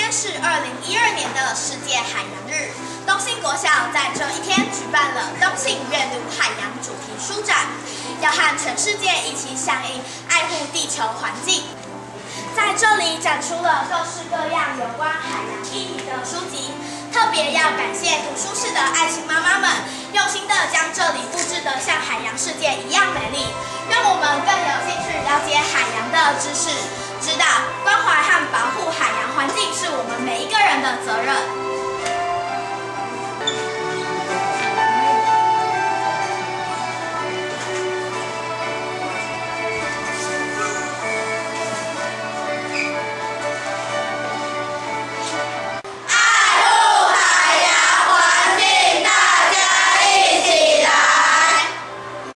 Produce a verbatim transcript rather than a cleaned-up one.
天是二零一二年的世界海洋日，东信国小在这一天举办了东信阅读海洋主题书展，要和全世界一起响应爱护地球环境。在这里展出了各式各样有关海洋议题的书籍，特别要感谢读书室的爱心妈妈们，用心的将这里布置得像海洋世界一样美丽，让我们更有兴趣了解海洋的知识，知道关怀和保护海洋环境是我们每一个人的责任。